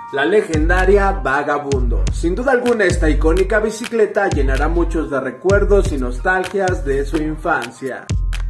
La legendaria Vagabundo. Sin duda alguna esta icónica bicicleta llenará a muchos de recuerdos y nostalgias de su infancia.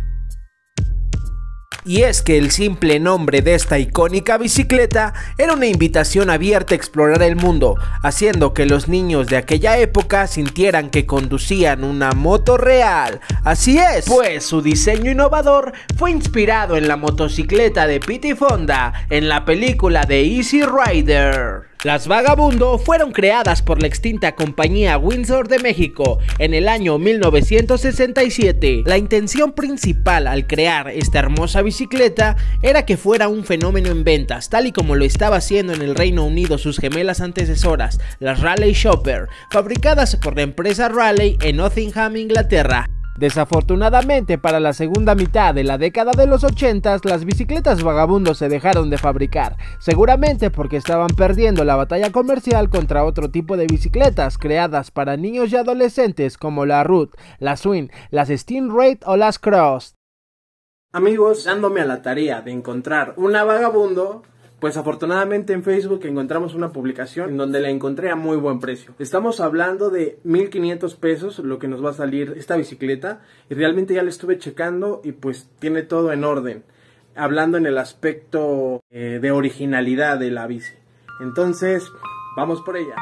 Y es que el simple nombre de esta icónica bicicleta era una invitación abierta a explorar el mundo, haciendo que los niños de aquella época sintieran que conducían una moto real. Así es, pues su diseño innovador fue inspirado en la motocicleta de Pete Fonda en la película de Easy Rider. Las Vagabundo fueron creadas por la extinta compañía Windsor de México en el año 1967. La intención principal al crear esta hermosa bicicleta era que fuera un fenómeno en ventas, tal y como lo estaba haciendo en el Reino Unido sus gemelas antecesoras, las Raleigh Chopper, fabricadas por la empresa Raleigh en Nottingham, Inglaterra. Desafortunadamente, para la segunda mitad de la década de los 80, las bicicletas Vagabundo se dejaron de fabricar, seguramente porque estaban perdiendo la batalla comercial contra otro tipo de bicicletas creadas para niños y adolescentes como la Root, la Swing, las Stingray o las Cross. Amigos, dándome a la tarea de encontrar una Vagabundo, pues afortunadamente en Facebook encontramos una publicación en donde la encontré a muy buen precio. Estamos hablando de 1,500 pesos lo que nos va a salir esta bicicleta, y realmente ya la estuve checando y pues tiene todo en orden, hablando en el aspecto de originalidad de la bici. Entonces, vamos por ella.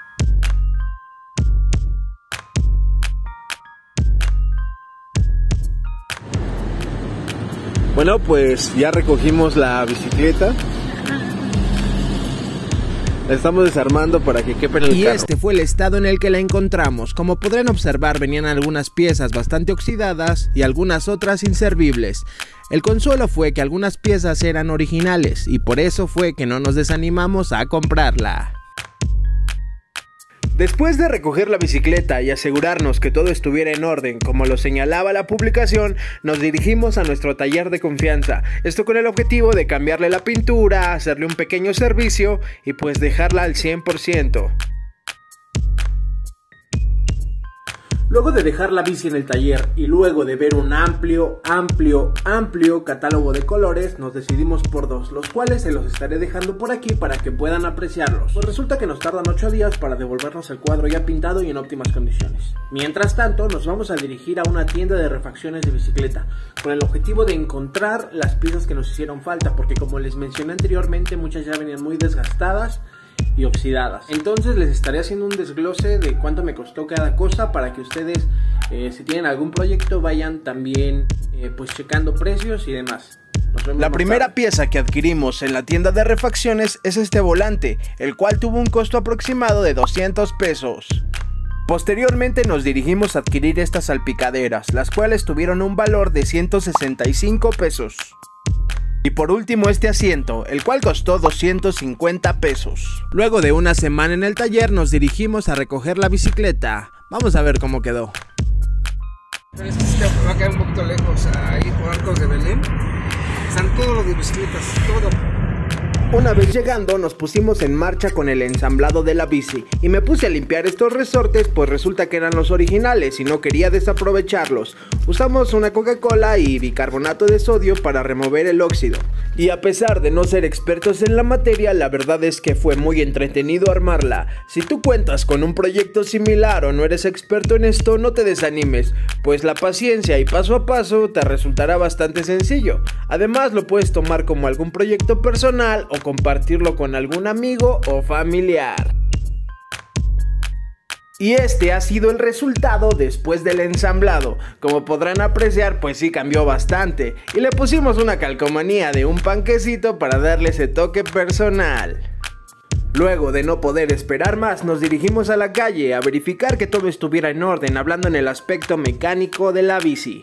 Bueno, pues ya recogimos la bicicleta. La estamos desarmando para que quepa en el carro. Y este fue el estado en el que la encontramos. Como podrán observar, venían algunas piezas bastante oxidadas y algunas otras inservibles. El consuelo fue que algunas piezas eran originales y por eso fue que no nos desanimamos a comprarla. Después de recoger la bicicleta y asegurarnos que todo estuviera en orden como lo señalaba la publicación, nos dirigimos a nuestro taller de confianza, esto con el objetivo de cambiarle la pintura, hacerle un pequeño servicio y pues dejarla al 100%. Luego de dejar la bici en el taller y luego de ver un amplio catálogo de colores, nos decidimos por dos, los cuales se los estaré dejando por aquí para que puedan apreciarlos. Pues resulta que nos tardan 8 días para devolvernos el cuadro ya pintado y en óptimas condiciones. Mientras tanto, nos vamos a dirigir a una tienda de refacciones de bicicleta, con el objetivo de encontrar las piezas que nos hicieron falta, porque como les mencioné anteriormente, muchas ya venían muy desgastadas y oxidadas. Entonces les estaré haciendo un desglose de cuánto me costó cada cosa para que ustedes, si tienen algún proyecto, vayan también pues checando precios y demás. La primera pieza que adquirimos en la tienda de refacciones es este volante, el cual tuvo un costo aproximado de 200 pesos. Posteriormente nos dirigimos a adquirir estas salpicaderas, las cuales tuvieron un valor de 165 pesos. Y por último este asiento, el cual costó 250 pesos. Luego de una semana en el taller nos dirigimos a recoger la bicicleta. Vamos a ver cómo quedó. Pero este sistema va a quedar un poquito lejos, ahí por Arcos de Belén. Están todos los de bicicletas, todo. Una vez llegando nos pusimos en marcha con el ensamblado de la bici y me puse a limpiar estos resortes, pues resulta que eran los originales y no quería desaprovecharlos. Usamos una Coca-Cola y bicarbonato de sodio para remover el óxido. Y a pesar de no ser expertos en la materia, la verdad es que fue muy entretenido armarla. Si tú cuentas con un proyecto similar o no eres experto en esto, no te desanimes, pues la paciencia y paso a paso te resultará bastante sencillo. Además lo puedes tomar como algún proyecto personal o compartirlo con algún amigo o familiar. Y este ha sido el resultado después del ensamblado. Como podrán apreciar, pues sí cambió bastante. Y le pusimos una calcomanía de un panquecito para darle ese toque personal. Luego de no poder esperar más, nos dirigimos a la calle a verificar que todo estuviera en orden, hablando en el aspecto mecánico de la bici.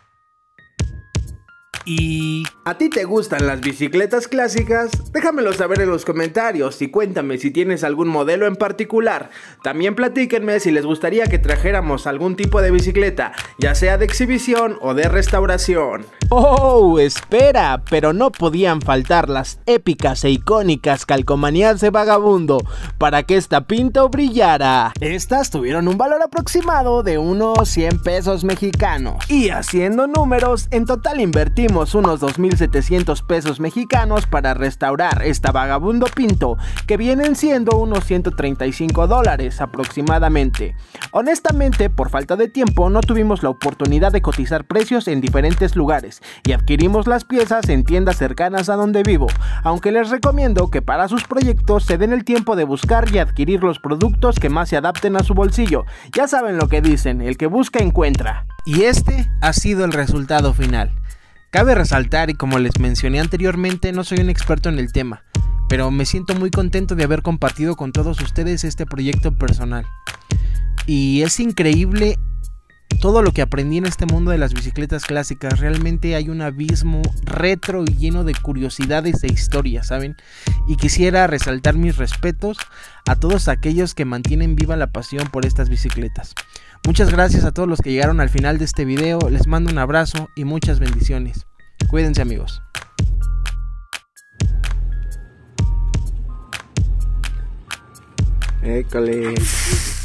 ¿Y a ti te gustan las bicicletas clásicas? Déjamelo saber en los comentarios y cuéntame si tienes algún modelo en particular. También platíquenme si les gustaría que trajéramos algún tipo de bicicleta, ya sea de exhibición o de restauración. Oh, espera, pero no podían faltar las épicas e icónicas calcomanías de Vagabundo para que esta Pinto brillara. Estas tuvieron un valor aproximado de unos 100 pesos mexicanos. Y haciendo números, en total invertimos unos 2,700 pesos mexicanos para restaurar esta Vagabundo Pinto, que vienen siendo unos $135 aproximadamente. Honestamente, por falta de tiempo, no tuvimos la oportunidad de cotizar precios en diferentes lugares y adquirimos las piezas en tiendas cercanas a donde vivo, aunque les recomiendo que para sus proyectos se den el tiempo de buscar y adquirir los productos que más se adapten a su bolsillo. Ya saben lo que dicen, el que busca encuentra. Y este ha sido el resultado final. Cabe resaltar, y como les mencioné anteriormente, no soy un experto en el tema, pero me siento muy contento de haber compartido con todos ustedes este proyecto personal. Y es increíble todo lo que aprendí en este mundo de las bicicletas clásicas. Realmente hay un abismo retro y lleno de curiosidades e historias, ¿saben? Y quisiera resaltar mis respetos a todos aquellos que mantienen viva la pasión por estas bicicletas. Muchas gracias a todos los que llegaron al final de este video. Les mando un abrazo y muchas bendiciones. Cuídense, amigos. École.